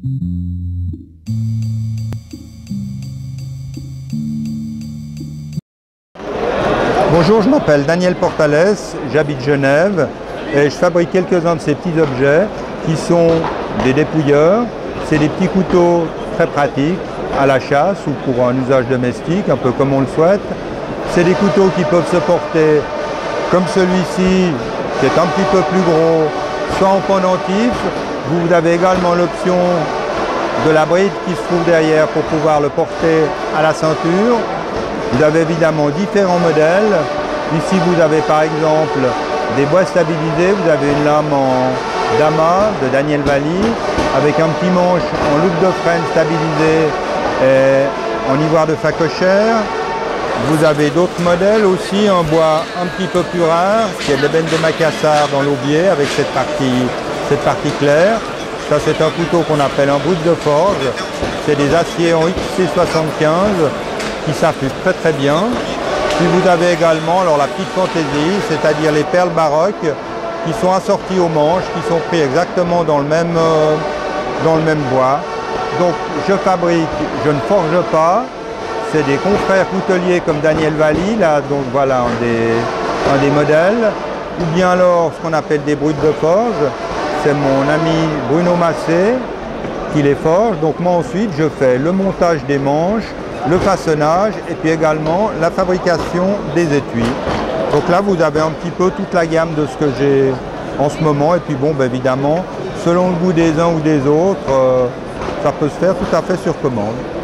Bonjour, je m'appelle Daniel Portales, j'habite Genève et je fabrique quelques-uns de ces petits objets qui sont des dépouilleurs. C'est des petits couteaux très pratiques à la chasse ou pour un usage domestique, un peu comme on le souhaite. C'est des couteaux qui peuvent se porter comme celui-ci, qui est un petit peu plus gros, soit en pendentif. Vous avez également l'option de la bride qui se trouve derrière pour pouvoir le porter à la ceinture. Vous avez évidemment différents modèles. Ici, vous avez par exemple des bois stabilisés. Vous avez une lame en Dama de Daniel Valli avec un petit manche en loupe de frêne stabilisé et en ivoire de facochère. Vous avez d'autres modèles aussi, un bois un petit peu plus rare, qui est l'ébène de Macassar dans l'aubier avec cette partie claire. Ça, c'est un couteau qu'on appelle un brut de forge. C'est des aciers en XC75 qui s'affûtent très très bien. Puis vous avez également alors, la petite fantaisie, c'est-à-dire les perles baroques qui sont assorties aux manches, qui sont pris exactement dans le même bois. Donc je fabrique, je ne forge pas. C'est des confrères couteliers comme Daniel Valli, là, donc voilà un des modèles. Ou bien alors ce qu'on appelle des brutes de forge. C'est mon ami Bruno Massé qui les forge. Donc moi ensuite je fais le montage des manches, le façonnage et puis également la fabrication des étuis. Donc là vous avez un petit peu toute la gamme de ce que j'ai en ce moment et puis bon ben, évidemment selon le goût des uns ou des autres ça peut se faire tout à fait sur commande.